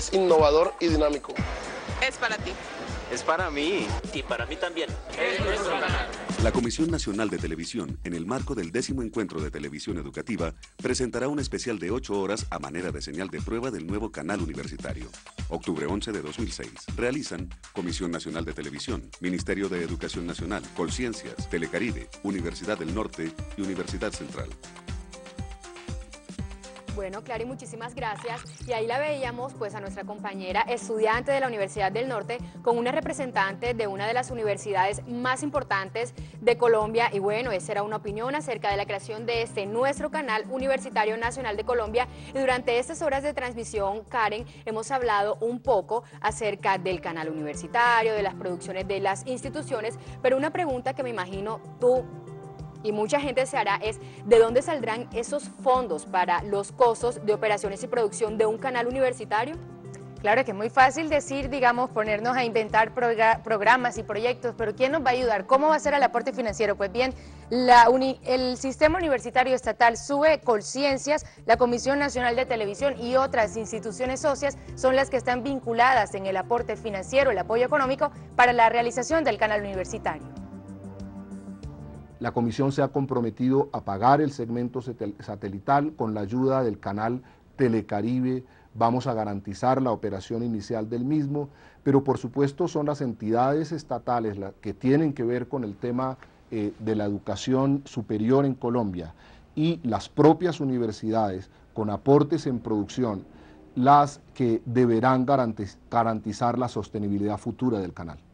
es innovador y dinámico. Es para ti. Es para mí. Y para mí también. Es nuestro canal. La Comisión Nacional de Televisión, en el marco del 10º Encuentro de Televisión Educativa, presentará un especial de 8 horas a manera de señal de prueba del nuevo canal universitario. Octubre 11 de 2006. Realizan Comisión Nacional de Televisión, Ministerio de Educación Nacional, Colciencias, Telecaribe, Universidad del Norte y Universidad Central. Bueno, Clary, muchísimas gracias. Y ahí la veíamos pues a nuestra compañera estudiante de la Universidad del Norte con una representante de una de las universidades más importantes de Colombia. Y bueno, esa era una opinión acerca de la creación de nuestro canal Universitario Nacional de Colombia. Y durante estas horas de transmisión, Karen, hemos hablado un poco acerca del canal universitario, de las producciones de las instituciones, pero una pregunta que me imagino tú y mucha gente se hará es, ¿de dónde saldrán esos fondos para los costos de operaciones y producción de un canal universitario? Claro que es muy fácil decir, digamos, ponernos a inventar programas y proyectos, pero ¿quién nos va a ayudar? ¿Cómo va a ser el aporte financiero? Pues bien, el Sistema Universitario Estatal, SUBE, Colciencias, la Comisión Nacional de Televisión y otras instituciones socias son las que están vinculadas en el aporte financiero, el apoyo económico para la realización del canal universitario. La Comisión se ha comprometido a pagar el segmento satelital con la ayuda del canal Telecaribe. Vamos a garantizar la operación inicial del mismo, pero por supuesto son las entidades estatales las que tienen que ver con el tema de la educación superior en Colombia y las propias universidades con aportes en producción las que deberán garantizar la sostenibilidad futura del canal.